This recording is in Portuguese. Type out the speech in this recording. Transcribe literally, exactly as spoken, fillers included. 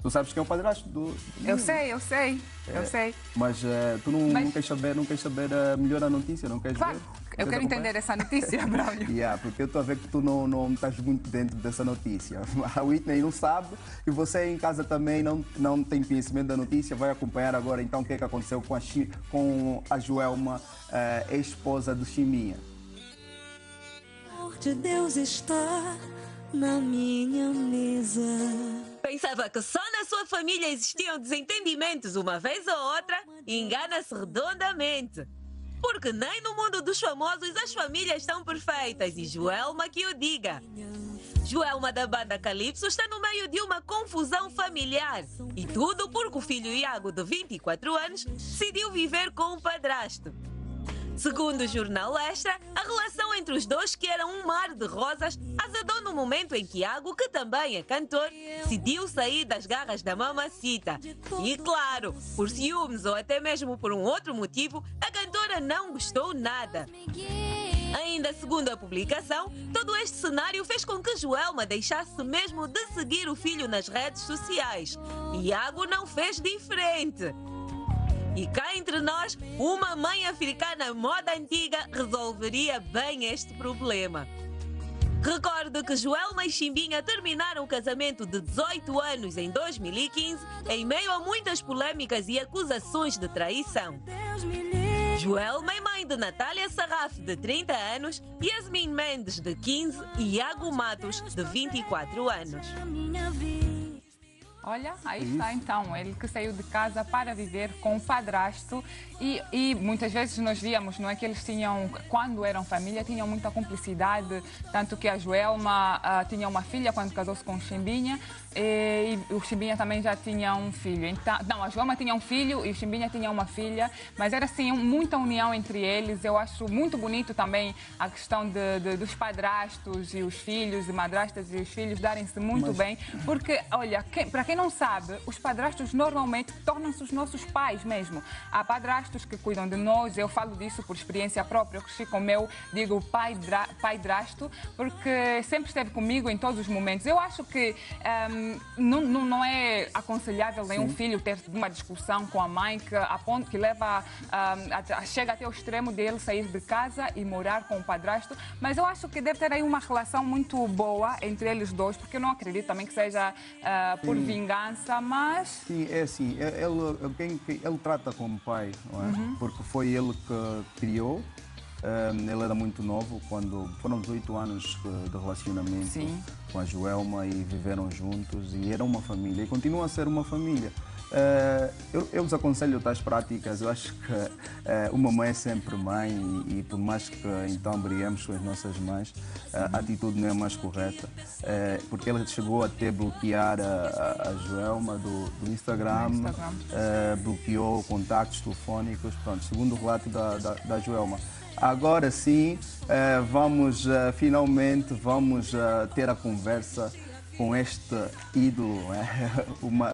Tu sabes quem é o padrasto do... do Eu sei, eu sei, é, eu sei. Mas uh, tu não, Mas... não queres saber, não queres saber uh, melhor a notícia, não queres claro, ver? eu Queres quero acompanhar? entender essa notícia, Braulio. Yeah, porque eu estou a ver que tu não, não estás muito dentro dessa notícia. A Whitney não sabe e você em casa também não, não tem conhecimento da notícia. Vai acompanhar agora então o que é que aconteceu com a, com a Joelma, uh, ex-esposa do Chimbinha. O amor de Deus está na minha mesa. Pensava que só na sua família existiam desentendimentos uma vez ou outra e engana-se redondamente. Porque nem no mundo dos famosos as famílias estão perfeitas e Joelma que o diga. Joelma da banda Calypso está no meio de uma confusão familiar. E tudo porque o filho Iago, de vinte e quatro anos, decidiu viver com o padrasto. Segundo o jornal Extra, a relação entre os dois, que era um mar de rosas, azedou no momento em que Iago, que também é cantor, decidiu sair das garras da mamacita. E claro, por ciúmes ou até mesmo por um outro motivo, a cantora não gostou nada. Ainda segundo a publicação, todo este cenário fez com que Joelma deixasse mesmo de seguir o filho nas redes sociais. E Iago não fez diferente. E cá entre nós, uma mãe africana moda antiga resolveria bem este problema. Recordo que Joelma e Chimbinha terminaram o casamento de dezoito anos em dois mil e quinze, em meio a muitas polêmicas e acusações de traição. Joelma é mãe de Natália Sarraf, de trinta anos, Yasmin Mendes, de quinze e Iago Matos, de vinte e quatro anos. Olha, aí está então, ele que saiu de casa para viver com o padrasto e, e muitas vezes nós víamos, não é, que eles tinham, quando eram família, tinham muita cumplicidade, tanto que a Joelma uh, tinha uma filha quando casou-se com o Chimbinha e, e o Chimbinha também já tinha um filho. Então, não, a Joelma tinha um filho e o Chimbinha tinha uma filha, mas era assim, muita união entre eles. Eu acho muito bonito também a questão de, de, dos padrastos e os filhos, de madrastas e os filhos darem-se muito mas... bem, porque, olha, que, para quem não sabe, os padrastos normalmente tornam-se os nossos pais mesmo. Há padrastos que cuidam de nós, eu falo disso por experiência própria, eu cresci com o meu, digo, pai, dra, pai drasto, porque sempre esteve comigo em todos os momentos. Eu acho que um, não, não, não é aconselhável nenhum Sim. filho ter uma discussão com a mãe que, a ponto, que leva, um, a, chega até o extremo dele sair de casa e morar com o padrasto, mas eu acho que deve ter aí uma relação muito boa entre eles dois, porque eu não acredito também que seja uh, por vingança. Vingança, mas... Sim, é assim, ele, ele, ele trata como pai, não é? Uhum. Porque foi ele que criou, um, ele era muito novo, quando foram dezoito anos de relacionamento Sim. com a Joelma e viveram juntos e era uma família e continua a ser uma família. Uh, eu, eu vos aconselho tais práticas, eu acho que uh, uma mãe é sempre mãe e, e por mais que então briguemos com as nossas mães, uh, a atitude não é mais correta, uh, porque ela chegou até bloquear a, a, a Joelma do, do Instagram, Instagram. Uh, bloqueou contactos telefónicos, pronto, segundo o relato da, da, da Joelma. Agora sim, uh, vamos uh, finalmente vamos uh, ter a conversa com este ídolo, né? uma